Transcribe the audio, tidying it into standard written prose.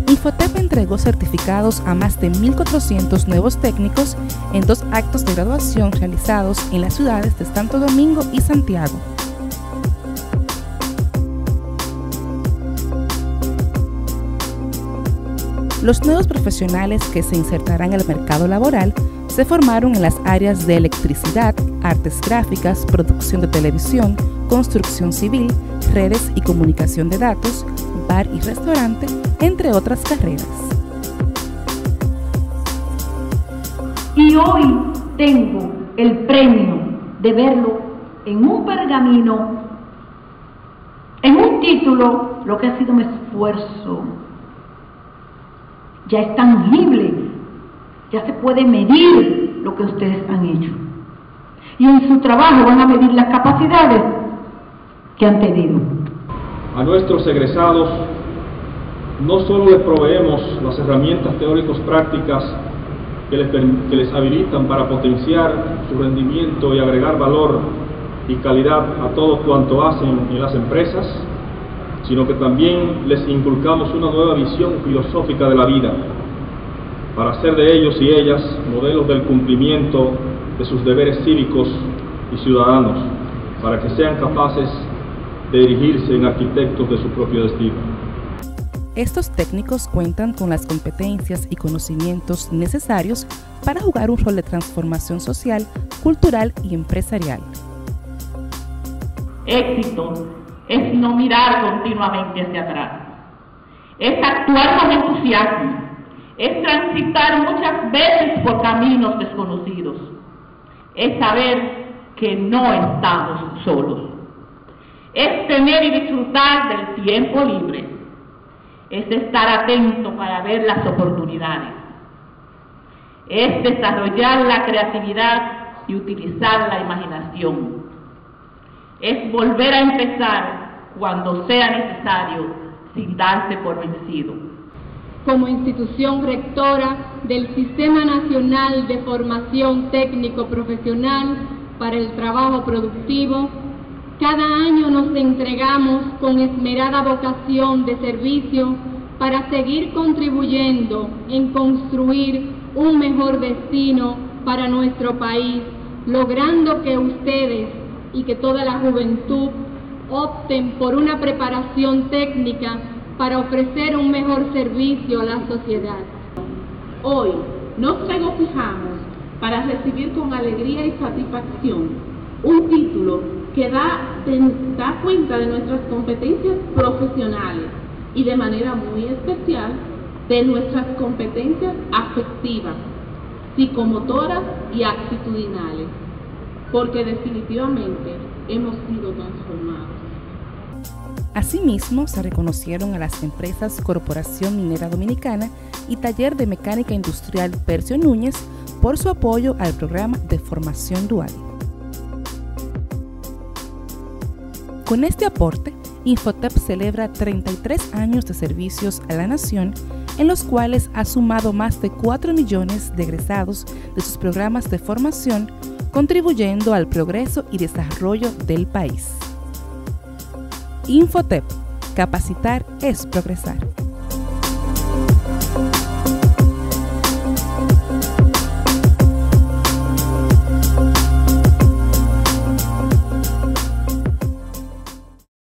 Infotep entregó certificados a más de 1.400 nuevos técnicos en 2 actos de graduación realizados en las ciudades de Santo Domingo y Santiago. Los nuevos profesionales que se insertarán en el mercado laboral se formaron en las áreas de electricidad, artes gráficas, producción de televisión, construcción civil, redes y comunicación de datos, bar y restaurante, entre otras carreras. Y hoy tengo el premio de verlo en un pergamino, en un título, lo que ha sido mi esfuerzo. Ya es tangible, ya se puede medir lo que ustedes han hecho. Y en su trabajo van a medir las capacidades que han tenido. A nuestros egresados no solo les proveemos las herramientas teóricos prácticas que les habilitan para potenciar su rendimiento y agregar valor y calidad a todo cuanto hacen en las empresas, sino que también les inculcamos una nueva visión filosófica de la vida, para hacer de ellos y ellas modelos del cumplimiento de sus deberes cívicos y ciudadanos, para que sean capaces de dirigirse en arquitectos de su propio destino. Estos técnicos cuentan con las competencias y conocimientos necesarios para jugar un rol de transformación social, cultural y empresarial. Éxito es no mirar continuamente hacia atrás, es actuar con entusiasmo, es transitar muchas veces por caminos desconocidos, es saber que no estamos solos, es tener y disfrutar del tiempo libre, es estar atento para ver las oportunidades, es desarrollar la creatividad y utilizar la imaginación, es volver a empezar cuando sea necesario sin darse por vencido. Como institución rectora del Sistema Nacional de Formación Técnico Profesional para el Trabajo Productivo, cada año nos entregamos con esmerada vocación de servicio para seguir contribuyendo en construir un mejor destino para nuestro país, logrando que ustedes y que toda la juventud opten por una preparación técnica para ofrecer un mejor servicio a la sociedad. Hoy nos regocijamos para recibir con alegría y satisfacción un título que da cuenta de nuestras competencias profesionales y de manera muy especial de nuestras competencias afectivas, psicomotoras y actitudinales, porque definitivamente hemos sido transformados. Asimismo, se reconocieron a las empresas Corporación Minera Dominicana y Taller de Mecánica Industrial Percio Núñez por su apoyo al programa de formación dual. Con este aporte, Infotep celebra 33 años de servicios a la nación, en los cuales ha sumado más de 4 millones de egresados de sus programas de formación, contribuyendo al progreso y desarrollo del país. Infotep, capacitar es progresar.